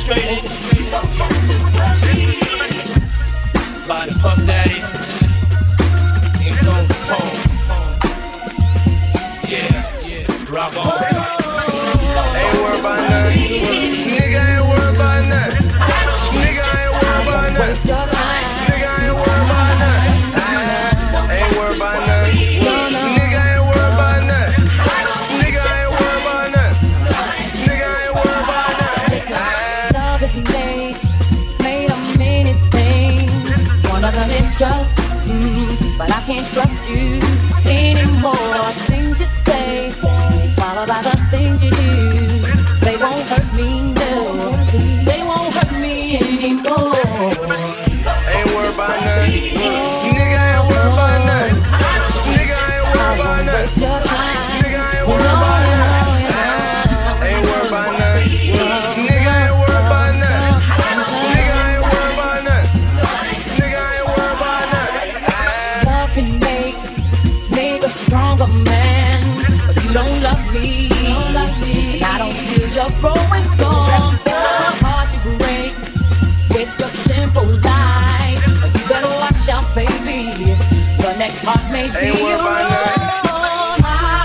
orchestrated by the Puff Daddy and Tone Capone. Yeah, rock on. Ain't worried about nothing. Nigga ain't worried about nothing. Nigga ain't worried about nothing. Nigga ain't worried about nothing. Ain't worried about nothing. Nigga ain't worried about nothing. Nigga ain't worried about nothing. Nigga ain't worried about nothing. Love is made of many things. One of them is trust, but I can't trust you anymore. Things you say, followed by the things you do, they won't hurt me, no. They won't hurt me anymore. Ain't worried about nothing. Nigga ain't worried about nothing. Nigga ain't worried about nothing. Nigga ain't worried about nothing. Ain't worried about nothing. Nigga ain't worried about nothing. Nigga ain't worried about nothing. Nigga ain't worried about nothing. Love can make a stronger man, but you don't love me. And I don't feel you're growing strong. It's hard to break with your simple lie. But you better watch out, baby. Your next heart may be your own.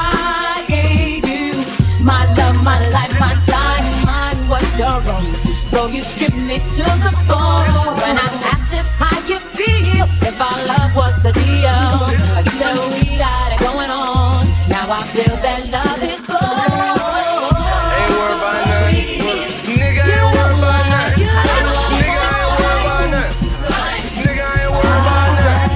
I gave you my love, my life, my time. Mine was your own. Though you stripped me to the bone. When I asked if how you feel, if our love was the deal, you said we got it going on. Now I feel that love is gone. Ain't worried about nothing. Nigga ain't worried about nothing. Nigga ain't worried about nothing. Nigga ain't worried about nothing.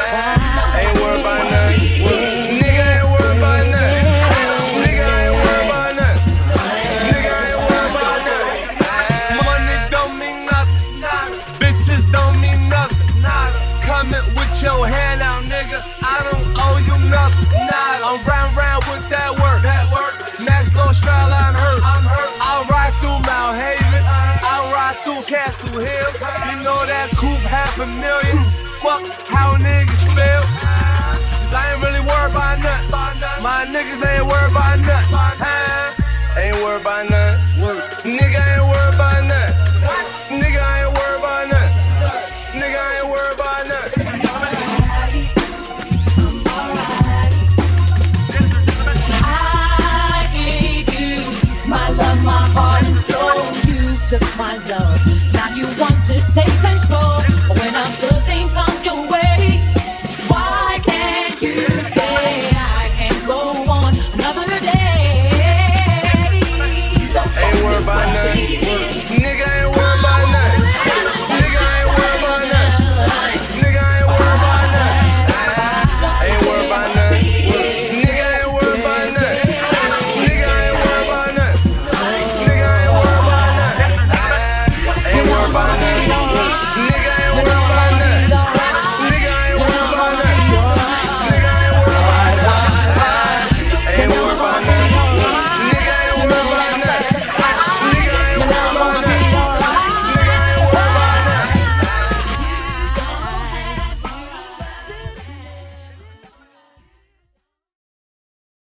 Ain't worried about nothing. Nigga ain't worried about nothing. Nigga ain't worried about nothing. Nigga ain't worried about nothing. Money don't mean nothing. Bitches don't mean nothing. Coming with your hand out, nigga. I don't owe you nothing. I'm round with that work. Next Australia, I'm hurt. I'll ride through Mount Haven. I'll ride through Castle Hill. You know that coupe $500,000. Fuck how niggas feel. Cause I ain't really worried about nothing. My niggas ain't worried about nothing.